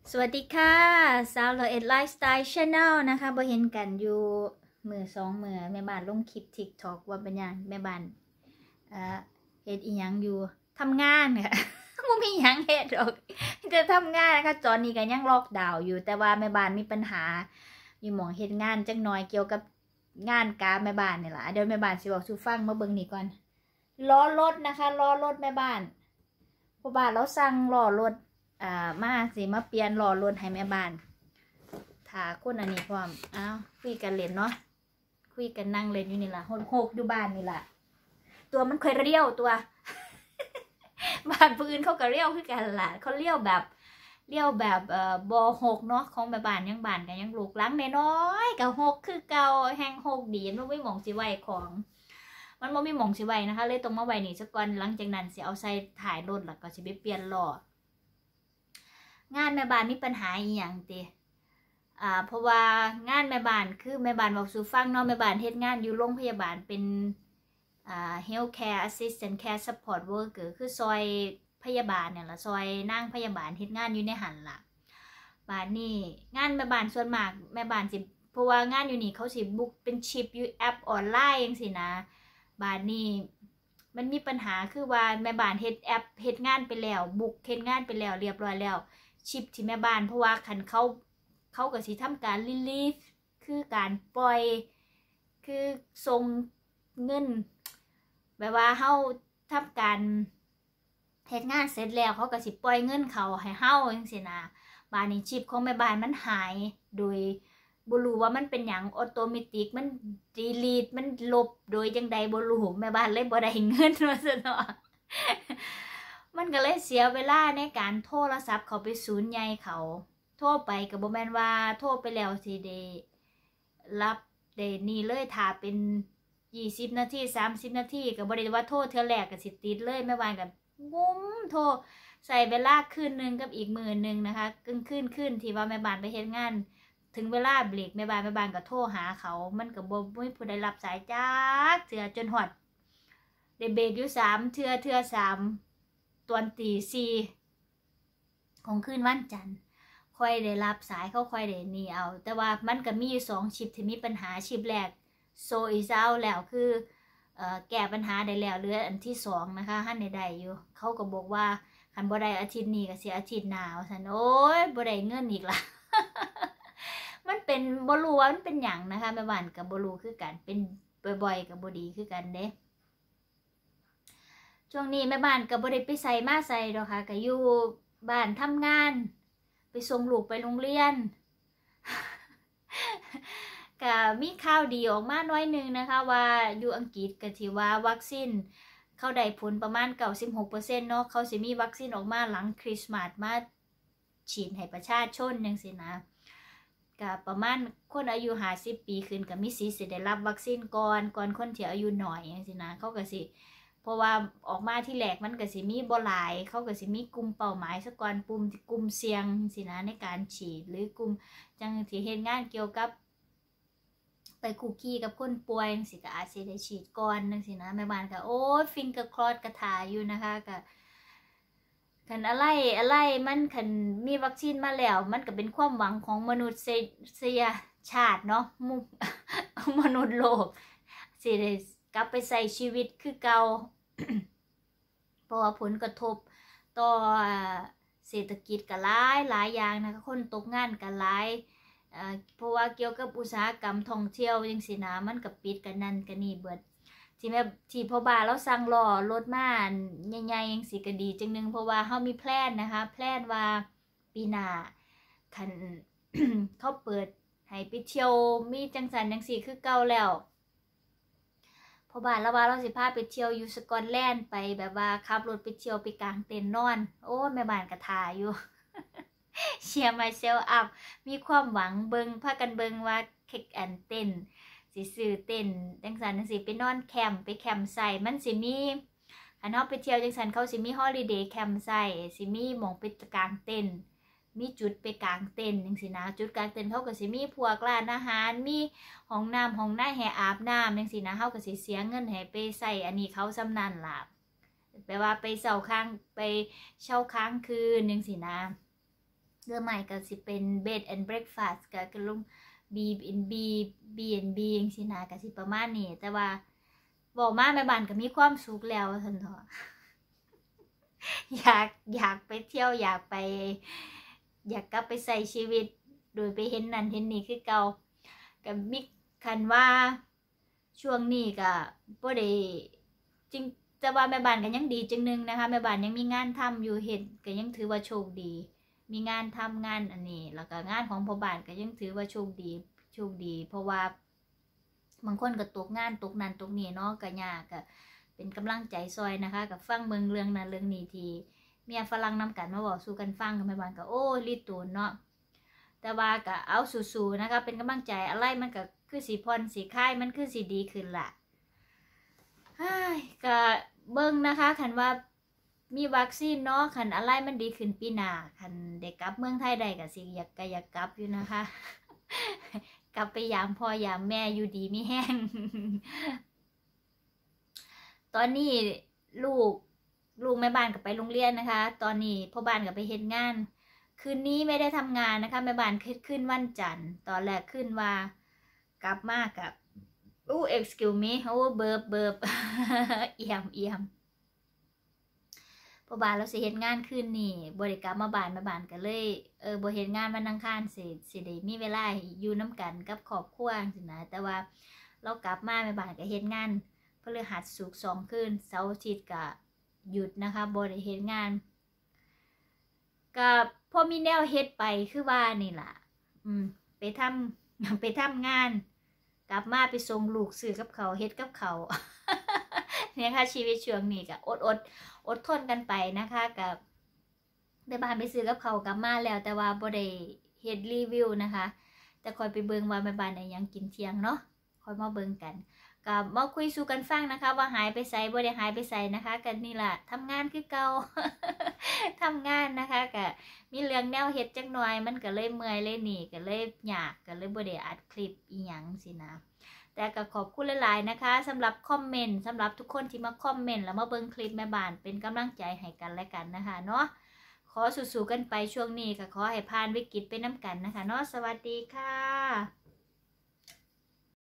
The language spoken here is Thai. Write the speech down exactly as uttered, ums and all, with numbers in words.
สวัสดีค่ะสาวร้อยเอ็ดไลฟ์สไตล์ชาแนลนะคะบ่เห็นกันอยู่มือสองมือแม่บ้านลงคลิปทิกทอกว่าเป็นยังแม่บ้านเอ่อเฮ็ดอีหยังอยู่ทำงานค่ะบ่มีหยังเฮ็ดหรอกจะทำงานนะคะตอนนี้ก็ยังล็อกดาวน์อยู่แต่ว่าแม่บ้านมีปัญหาอยู่หม่องเฮ็ดงานจักหน่อยเกี่ยวกับงานการแม่บ้านนี่ล่ะเดี๋ยวแม่บ้านสิบอกสู่ฟังมาเบิ่งนี่ก่อนล้อรถนะคะล้อรถแม่บ้านพ่อบ้านเราสั่งล้อรถอ่ามาสิมาเปลี่ยนล้อรถให้แม่บ้านถ้าคนอันนี้พร้อมอ้าวคุยกันเล่นเนาะคุยกันนั่งเล่นอยู่นี่ล่ะโหกอยู่บ้านนี่ล่ะตัวมันเคยเลี้ยวตัว บ้านผู้อื่นเขาก็เลี้ยวคือกันล่ะเขาเลี้ยวแบบเลี้ยวแบบเอ่อบอหกเนาะของแม่บ้านยังบ้านกันยังลูกหลังน้อยๆกับหกคือเก่าแห้งหกดีมันไม่หมองสิไว้ของมันบ่มีหมองสิไว้นะคะเลยตรงมาไว้นี่สักก่อนหลังจากนั้นสิเอาใส่ถ่ายรถแล้วก็สิไปเปลี่ยนล้องานแม่บ้านมีปัญหาอีหยังติอ่าเพราะว่างานแม่บ้านคือแม่บ้านบอกสู่ฟังเนาะแม่บ้านเฮ็ดงานอยู่โรงพยาบาลเป็นอ่า healthcare assistant care support worker คือซอยพยาบาลเนี่ยละซอยนั่งพยาบาลเฮ็ดงานอยู่ในหันล่ะบ้านนี้งานแม่บ้านส่วนมากแม่บ้านสิเพราะว่างานอยู่นี่เขาสิบุกเป็นชิปอยู่แอปออนไลน์จังซี่นะบ้านนี้มันมีปัญหาคือว่าแม่บ้านเฮ็ดแอปเฮ็ดงานไปแล้วบุกเฮ็ดงานไปแล้วเรียบร้อยแล้วชิปที่แม่บ้านเพราะว่าคันเขาเขาก็สิทำการรีลีฟคือการปล่อยคือส่งเงินแบบว่าเฮาทำการเฮ็ดงานเสร็จแล้วเขาก็สิปล่อยเงินเขาให้เฮาจังซี่นะบ้านนี้ชิปของแม่บ้านมันหายโดยบ่รู้ว่ามันเป็นหยังออโตเมติกมันดีลีทมันลบโดยจังใดบ่รู้แม่บ้านเลยบ่ได้เงินว่าซั่นเนาะ มันก็เลยเสียเวลาในการโทรศัพท์เขาไปศูนย์ใหญ่เขาโทรไปก็บ่แม่นว่าโทรไปแล้วสิได้รับได้นี่เลยถ้าเป็นยี่สิบนาทีสามสิบนาทีก็บ่ได้ว่าโทรเทื่อแรกก็สิติดเลยแม่บ้านก็งุ้มโทรใส่เวลาคืนนึงกับอีกมื้อนึงนะคะกึ่งคืนคืนที่ว่าแม่บ้านไปเฮ็ดงานถึงเวลาเบรกแม่บ้านแม่บ้านก็โทรหาเขามันก็บ่มีผู้ใดรับสายจักเทื่อจนฮอดได้เบรกอยู่สามเทื่อเทื่อสามตอนตีสี่ของคืนวันจันทร์ค่อยได้รับสายเขาค่อยได้นี่เอาแต่ว่ามันก็มีสองชิปที่มีปัญหาชิปแรกโซอีเซาแล้วคือเอ่อแก้ปัญหาได้แล้วเหลืออันที่สองนะคะหันในใดอยู่เขาก็บอกว่าคันบ่ได้อาทิตย์นี้ก็สิอาทิตย์หน้าว่าซั่นโอ้ยบ่ได้เงินอีกละ มันเป็นบ่รู้ว่ามันเป็นหยังนะคะแม่บ้านก็บ่รู้คือกันเป็นบ่อยๆก็บ่ดีคือกันเด้ช่วงนี้แม่บ้านก็บ่ได้ไปใส่มาใส่ดอกค่ะก็อยู่บ้านทำงานไปส่งลูกไปโรงเรียน ก็มีข่าวดีออกมาน้อยนึงนะคะว่าอยู่อังกฤษก็ถือว่าวัคซีนเขาได้ผลประมาณ เก้าสิบหกเปอร์เซ็นต์ เนาะเขาสิมีวัคซีนออกมาหลังคริสต์มาสมาฉีดให้ประชาชนจังซี่นะก็ประมาณคนอายุห้าสิบปีขึ้นก็มีสิทธิ์สิได้รับวัคซีนก่อนก่อนคนที่อายุน้อยจังซี่นะเขาก็สิเพราะว่าออกมาที่แรกมันก็สิมีบ่หลายเขาก็สิมีกลุ่มเป้าหมายซะก่อนปุ่มกลุ่มเสี่ยงสินะในการฉีดหรือกลุ่มจังที่เฮ็ดงานเกี่ยวกับไปคุกกี้กับคนป่วยจังซี่ก็อาจสิได้ฉีดก่อนจังซี่นะแม่บ้านก็โอ้ยฟิงเกอร์ครอสกระถาอยู่นะคะก็คันอะไรอะไรมันคันมีวัคซีนมาแล้วมันก็เป็นความหวังของมนุษยชาติเนาะ มนุษย์โลกสิได้กลับไปใส่ชีวิตคือเก่า เพราะว่าผลกระทบต่อเศรษฐกิจก็หลายหลายอย่างนะคะคนตกงานก็หลายเพราะว่าเกี่ยวกับอุตสาหกรรมท่องเที่ยวจังซี่นะมันก็ปิดกันนั่นกันนี่เบิดที่แม่ที่พ่อบ้านเราสั่งล้อรถมาใหญ่ๆจังซี่ก็ดีจังนึงเพราะว่าเฮามีแพลนนะคะแพลนว่าปีหน้าคัน เขาเปิดให้ไปเที่ยวมีจังซั่นจังซี่คือเก่าแล้วพอบ้านละว่าเราสิพาไปเที่ยวอยู่สกอตแลนด์ไปแบบว่าขับรถไปเที่ยวไปกลางเต็นท์นอนโอ้แม่บ้านกระทาอยู่ เชียร์ไมเซลอัพมีความหวังเบิงพากันเบิงว่าเค้กอันเต้นสิซื้อเต้นจังสันจังสิไปนอนแคมป์ไปแคมป์ใส่มันสิมีคันเฮาไปเที่ยวจังสันเขาสิมีฮอลิเดย์แคมป์ใส่สิมีหม่องไปกลางเต็นท์มีจุดไปกลางเต็นท์จังซี่นะจุดกลางเต็นท์เขาก็สิมีพวกร้านอาหารมีห้องน้ำห้องน้าให้อาบน้ำจังซี่นะเฮาก็สิเสียเงินให้ไปใส่อันนี้เขาซำนั้นล่ะแปลว่าไปเช่าค้างไปเช่าค้างคืนจังซี่นะเรือใหม่ก็สิเป็น bed and breakfast ก็คือลง B&B B&B จังซี่นะก็สิประมาณนี้แต่ว่าบอกมาแม่บ้านก็มีความสุขแล้วซั่นเถาะ อยากอยากไปเที่ยวอยากไปอยากกลับไปใส่ชีวิตโดยไปเห็นนั่นเห็นนี่คือเก่ากับมิคันว่าช่วงนี้ก็บ่ได้จริงแต่ว่าแม่บ้านก็ยังดีจังนึงนะคะแม่บ้านยังมีงานทำอยู่เฮ็ดก็ยังถือว่าโชคดีมีงานทำงานอันนี้แล้วก็งานของพ่อบ้านก็ยังถือว่าโชคดีโชคดีเพราะว่าบางคนก็ตกงานตกนั่นตกนี่เนาะก็ยากก็เป็นกำลังใจซอยนะคะกับฟังเมืองเรื่องนั้นเรื่องนี้ทีเมียฝรั่งนำกันมาบอกสู้กันฟังกันแม่บ้านก็โอ้รีตูนเนาะแต่ว่าก็เอาสู้ๆนะคะเป็นกำลังใจอะไรมันก็คือสีพรสีค่ายมันคือสีดีขึ้นล่ะก็เบิ่งนะคะคันว่ามีวัคซีนเนาะคันอะไรมันดีขึ้นปีหน้าคันได้กลับเมืองไทยได้ก็สิอยากก็อยากกลับอยู่นะคะ กลับไปยามพ่อยามแม่อยู่ดีมีแห้ง ตอนนี้ลูกลูกแม่บ้านก็ไปโรงเรียนนะคะตอนนี้พ่อบ้านก็ไปเฮ็ดงานคืนนี้ไม่ได้ทำงานนะคะแม่บ้านขึ้นวันจันทร์ตอนแรกขึ้นว่ากลับมากับอู้ excuse me โอ้เบิบเบิบ เอี่ยมเอี่ยมพ่อบ้านเราสิเฮ็ดงานคืนนี้บ่ได้กลับมาบ้านแม่บ้านก็เลยเออบ่เฮ็ดงานวันอังคารสิสิได้มีเวลาอยู่นำกันกับครอบครัวจังซี่นะแต่ว่าเรากลับมาแม่บ้านก็เฮ็ดงานพฤหัสศุกร์สองคืนเสาร์อาทิตย์ก็หยุดนะคะบ่ได้เฮ็ดงานก็พอมีแนวเฮ็ดไปคือว่านี่ล่ะอืมไปทำไปทำงานกลับมาไปส่งลูกซื้อกับเขาเฮ็ดกับเขา เนี่ยค่ะชีวิตช่วงนี้ก็อดอดอดทนกันไปนะคะกับได้บ้านไปซื้อกับเขากลับมาแล้วแต่ว่าบ่ได้เฮ็ดรีวิวนะคะแต่คอยไปเบิ่งว่าแม่บ้านได้ยังกินเที่ยงเนาะคอยมาเบิ่งกันกับมาคุยสู่กันฟังนะคะว่าหายไปไสบ่ได้หายไปไสนะคะกันนี่ล่ะทำงานคือเก่า ทำงานนะคะก็มีเรื่องแนวเฮ็ดจักหน่อยมันก็เลยเมื่อยเลยหนีก็เลยยากก็เลยบ่ได้อัดคลิปอีหยังสินะแต่ก็ขอบคุณหลายๆนะคะสำหรับคอมเมนต์สำหรับทุกคนที่มาคอมเมนต์แล้วมาเบิ่งคลิปแม่บ้านเป็นกำลังใจให้กันและกันนะคะเนาะขอสู้ๆกันไปช่วงนี้ก็ขอให้ผ่านวิกฤตไปน้ำกันนะคะเนาะสวัสดีค่ะ